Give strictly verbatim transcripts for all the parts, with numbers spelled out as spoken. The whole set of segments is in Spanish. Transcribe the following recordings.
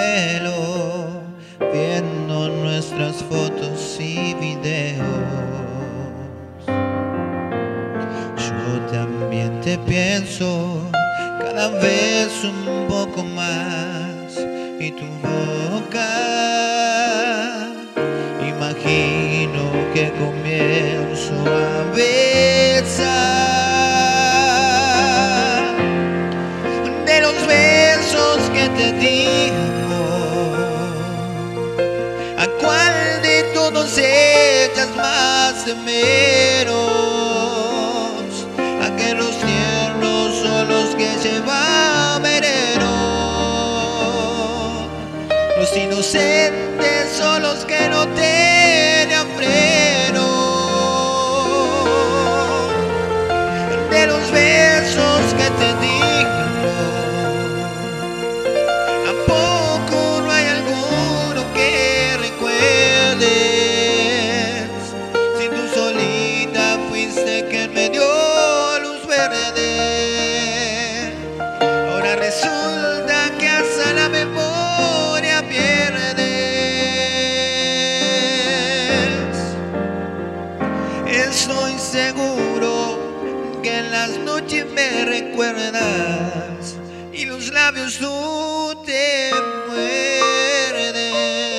desvelo viendo nuestras fotos y videos. Yo también te pienso cada vez un poco más, y tu boca imagino que comienzo a besar de los besos que te dimos. ¿A cuál de todos echas más de menos? ¿A que los tiernos son los que llevan veneno? Los inocentes son los que no tienen freno. De los besos que te digo, ¿a poco no hay alguno que recuerdes? Si tú solita fuiste quien me dio luz verde, ahora resulta que hasta la memoria pierdes. Estoy seguro que en las noches me recuerdas y los labios tú te muerdes.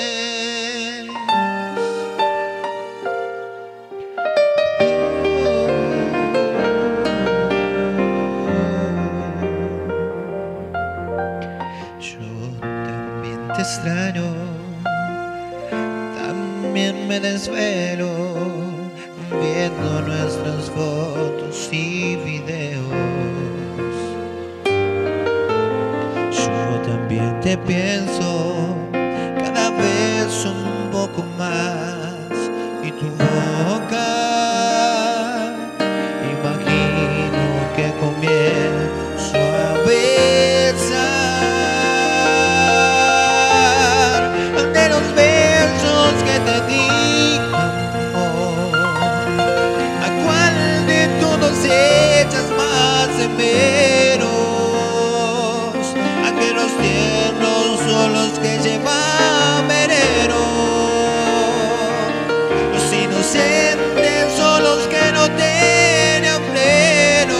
Yo también te extraño, también me desvelo viendo nuestras fotos y videos. Yo también te pienso cada vez un poco más, y tu boca imagino que comienzo a besar de los besos que te di. ¿A cuál de todos echas más de menos? ¿A que los tiernos son los que llevan veneno? Los inocentes son los que no tienen freno.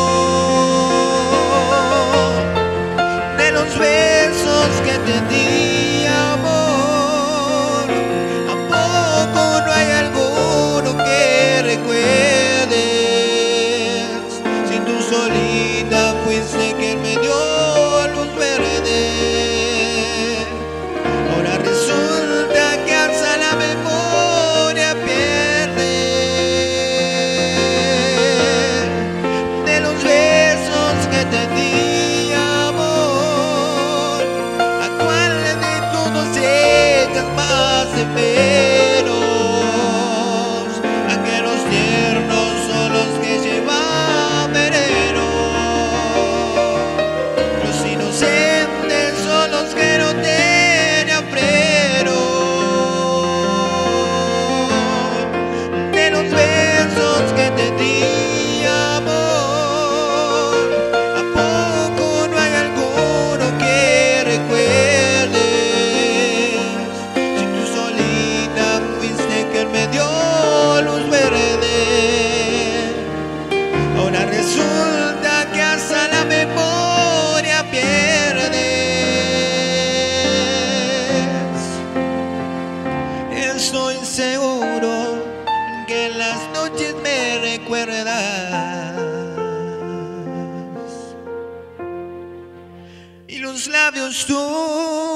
De los besos que te di, amor, ¿a poco no hay alguno que recuerdes? Si tú solita fuiste quien me dio luz verde, ahora resulta que hasta la memoria pierde. De los besos que te di, amor, ¿a cuál de todos echas más de menos? ¿A que los tiernos son los que llevan veneno? Los inocentes son los que no tienen freno. De los besos que te di, amor, ¿a poco no hay alguno que recuerdes? Si tú solita fuiste quien me dio luz verde, ahora resulta que hasta la memoria pierdes. Estoy seguro que en las noches me recuerdas y los labios tú